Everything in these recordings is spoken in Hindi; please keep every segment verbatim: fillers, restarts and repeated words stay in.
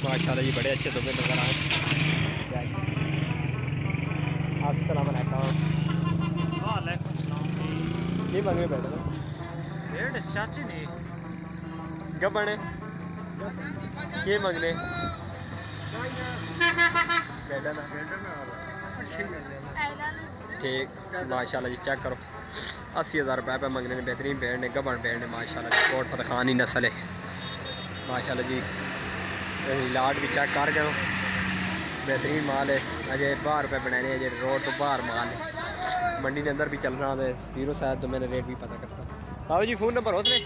माशाल्लाह जी बड़े अच्छे दुबे नज़र आए। अस्सलाम वालेकुम। वालेकुम सलाम। ये मंगे बैठे डेढ़ चाची ने गबने ये मंगने बैठा ना ठीक माशाल्लाह जी चेक करो अस्सी हज़ार रुपये पे मंगने ने बेहतरीन भेड़ ने गबन भेड़ ने माशाल्लाह कोट फतह खानी नस्ल है माशाल्लाह जी। लाट भी चेक कर गए बेहतरीन माल है अजय बाहर रुपये बनाने अजय रोड तो बाहर माल है मंडी के अंदर भी चलना है जीरो शायद तो मैंने रेट भी पता करता। बाबू जी फ़ोन नंबर होते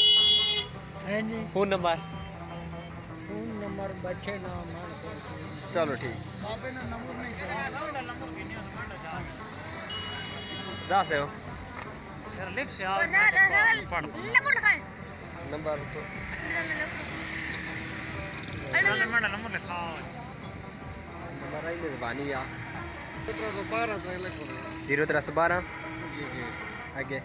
फ़ोन नंबर फोन नंबर बच्चे नाम चलो ठीक दस हो नंबर तो मेहरबानी जीरो त्रै सौ बारह जी जी अगे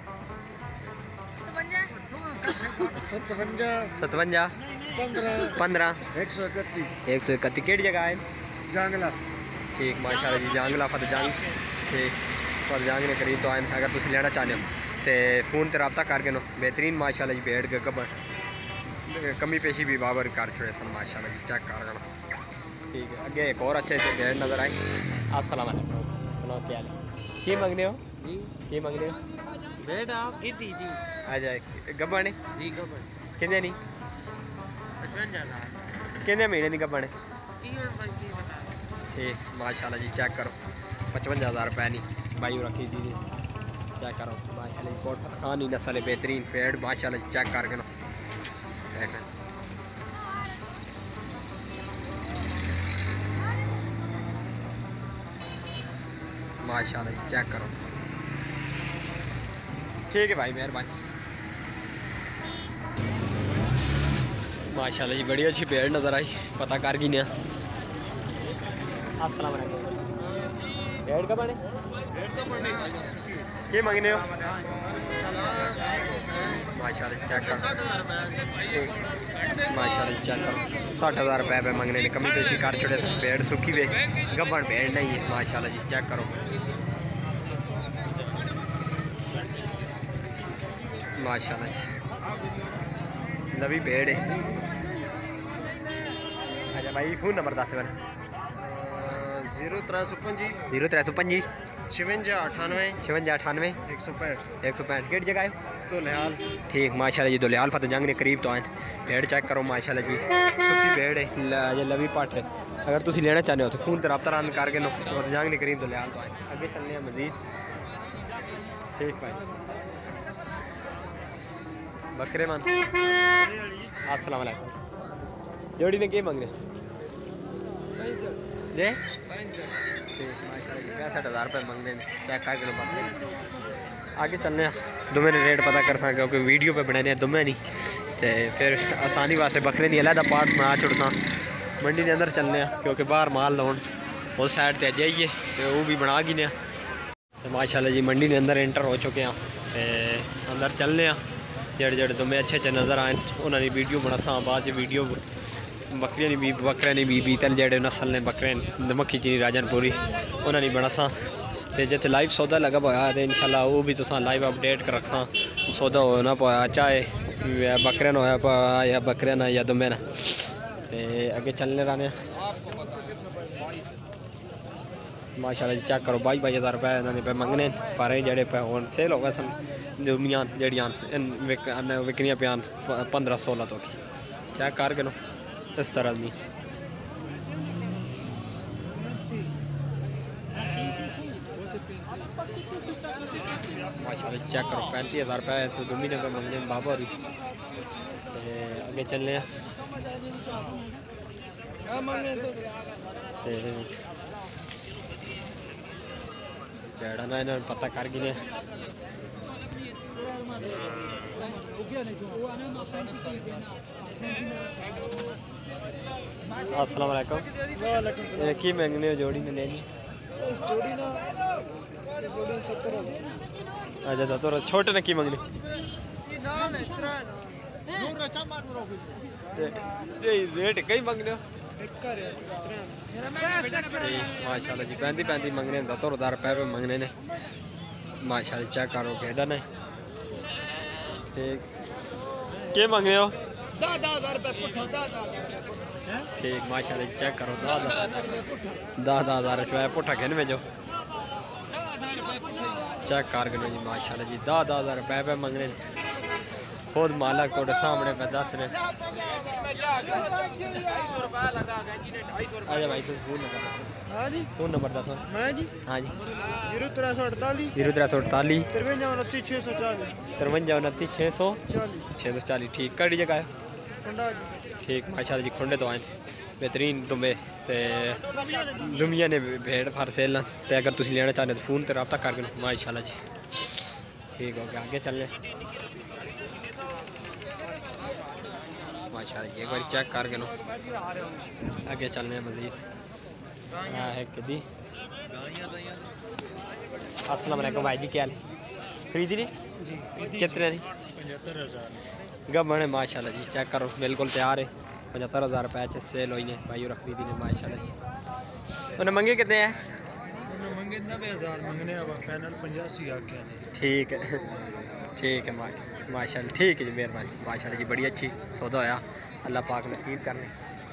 सतवंजा सतवंजा पंद्रह पंद्रह एक सौ इकतीस एक सौ इकत्ती केड़ी जगह है जांगला ठीक माशाल्लाह जी जांगला फतेह जंग ठीक फतेह जंग ने करीब तो आए अगर तुम लेना चाहते हो तो फोन पर रब्ता करके नो बेहतरीन माशाल्लाह जी भेड़ के गबन कमी पेशी भी बाबर कर छोड़े सन माशाल्लाह जी चेक कर लेना ठीक है। अगे एक और अच्छे से भेड़ नज़र आई। अस्सलाम वालेकुम सुनो क्या हाल है की मंगने हो जी की मंगने हो भेड़ आप की दी जी आ जाए गबन जी गबन कितने नहीं पचवंजा हज़ार कितने महीने की गबन की बता ठीक माशाल्लाह जी चेक करो पचवंजा हज़ार रुपये नहीं भाई रखी जी चेक करो माशाल्लाह कोट फतह खानी नस्ल है बेहतरीन पेड़ माशाल्लाह जी चेक करके नो माशाल्लाह जी चेक करो ठीक है भाई मेहरबानी माशाल्लाह जी बड़ी अच्छी पेड़ नज़र आई पता कर गई ना। अस्सलाम वालेकुम पेड़ का बने क्या मंगने हो माशाल्लाह चेक करो माशाल्लाह चेक करो साठ हज़ार रुपये पे मंगने ने कमी पेशी कर छोड़े पेड़ सुखी वे गबन पेड़ नहीं है माशाल्लाह जी चेक करो माशाल्लाह जी नवी पेड़ है। अच्छा भाई फोन नंबर दस बार जीरो त्रै सौ पंजी जीरो त्रै सौ पंजी छवंजा अठानवे छवंजा अठानवे एक सौ पैंठ एक सौ पैंठ केड़ी जगह है तो लिहाल ठीक माशाल्लाह जी दुलियाल फतेह जंग ने करीब तो आए भेड़ चेक करो माशाल्लाह जी सुखी भेड़ है लवी पट है अगर तुम लेना चाहते हो तो फोन पर रब्ता रन करके नो फतेह जंग ने करीब दुलियाल तो आए अगे चलने मजीद ठीक भाई बकरे मन अस्सलाम वालेकुम जोड़ी ने क्या मंगने जे पैंसठ हज़ार रुपये मंगने चेक करके लो आगे चलने दुमे ने रेट पता कर सकते क्योंकि वीडियो पे बनाने दुमे नहीं तो फिर आसानी वास्ते बकरे नहीं अलहदा पार्ट बना छुड़ता मंडी के अंदर चलने क्योंकि बाहर माल लाउन उस साइड पर जाइए तो वो भी बना गए तो माशाल्लाह जी मंडी के अंदर एंटर हो चुके हैं तो अंदर चलने जेड़े जेड़े दुमे अच्छे अच्छे नज़र आए उन्होंने वीडियो बना सा बाद वीडियो बकरियां नहीं भी बकरे नहीं भी बीतल जेड़े नस्ल ने बकरे दमक्खी चीनी राजनपुरी उन्होंने बना सा तो जिते लाइव सौदा लगा पाया तो इंशाल्लाह वो भी तुसा लाइव अपडेट कर रखा सौदा होना पाया चाहे बकरे न होया पाया या बकरे ना या दुमे ना तो अगे चलने रहने माशाल्लाह जी चेक करो बाई बाई हज़ार रुपये इन्होंने पे मंगने पर जेड़े पे हुन सेल हो गए सन दुमियां जड़ियां विकनियां पियान पंद्रह सोलह तो की चेक कर नो इस तरह नहीं माशाल्लाह चेक करो पैंतीस हज़ार रुपये तो दो महीने पे मंगने बाबा होरी अगे चलने भेड़ा ना इन्होंने पता कर गए अस्सलाम वालेकुम की मंगने हो जोड़ी में लेनी अच्छा तो छोटे ने की मंगनी रेट कई मंगने हो माशाल्लाह जी पैंती पैंती मंगने दो हज़ार रुपये पे मंगने ने माशाल्लाह चेक करो केडा ने ठीक के मंग रहे हो ठीक माशाल्लाह चेक करो दस दस हज़ार रुपये पुट्ठा खेन भेजो चेक कर गए जी माशाल्लाह जी दस दस हज़ार रुपये पे मंगने खुद मालक थोड़े सामने पे दस रहे अच्छा भाई तुम फोन नंबर हाँ जी फोन नंबर दसो मैं जी हाँ जी जीरो त्रै सौ अड़ताली जीरो त्रै सौ अड़ताली तिरवंजा उनती छः सौ चालीस तिरवंजा उनती छः सौ चालीस छः सौ चालीस ठीक कड़ी जगह है ठीक माशाल्लाह जी खुंडे तो आए बेहतरीन तुम्हें ते दुमिया ने भेड़ फर सेल ते अगर तुम लेना चाहते हो तो फोन पर रब्ता कर माशाल्लाह जी ठीक हो गया आगे चलने माशाल्लाह एक बार चेक कर लो आगे चलने मजीद है कदी अस्सलाम वालेकुम भाई जी क्या हाल खरीदी नहीं जी कितने नहीं पचहत्तर हज़ार गबन है माशाल्लाह जी चेक करो बिल्कुल तैयार है पचहत्तर हज़ार रुपये च सेल हुई ने भाई और खरीदी ने माशाल्लाह जी उन्हें मंगे कितने हैं मंगे नब्बे हज़ार मंगने फाइनल पचासी आके ठीक है ठीक है माशाल्लाह ठीक है जी मेहरबानी माशाल्लाह जी बड़ी अच्छी सौदा होया अल्लाह पाक नसीब करने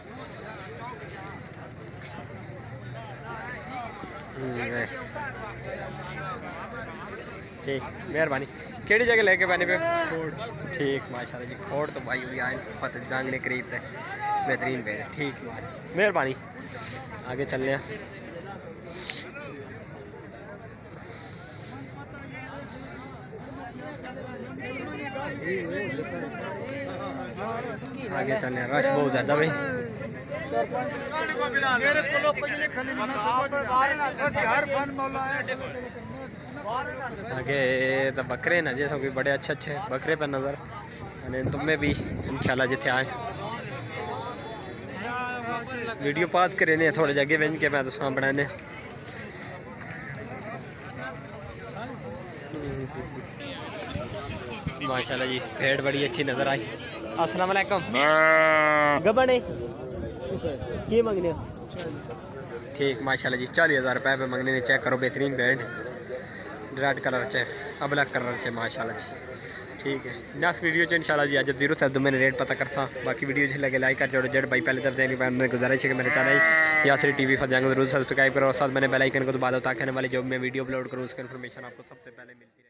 ठीक मेहरबानी केड़ी जगह लेके पाने पे खोड़ ठीक माशाल्लाह जी खोड़ तो भाई भी आए फतेह दांगने करीब थे बेहतरीन भेड़ ठीक मेहरबानी आगे चलने आगे चलने रश बहुत ज़्यादा भाई आगे तो बकरे ना जैसे कि बड़े अच्छे अच्छे बकरे पर नज़र तुम्हें भी इंशाल्लाह जिथे आए वीडियो पास करे ने थोड़े जगह बेंच के मैं तो बनाने माशाल्लाह जी भेड़ बड़ी अच्छी नज़र आई अस्सलाम वालेकुम गबने की मंगने ठीक माशाल्लाह जी चालीस हज़ार रुपये पे मंगने ने चेक करो बेहतरीन भेड़ रेड कलर चे ब्लैक कलर चे माशाल्लाह जी ठीक है नेक्स्ट वीडियो च इंशाल्लाह जी अज जीरो सैद मैंने रेट पता करता बाकी वीडियो जो लगे लाइक कर जोड़ो जेड भाई पहले दर्द देने मैंने गुजारिश है कि मेरे चैनल या सिर्फ टी वी फस जाएंगे जरूर सब्सक्राइब करो और साथ मैंने बेल आइकन को दबा दो ताकि आने वाली जो मैं वीडियो अपलोड करूँ उसकी इन्फॉर्मेशन आपको सबसे पहले मिलती है।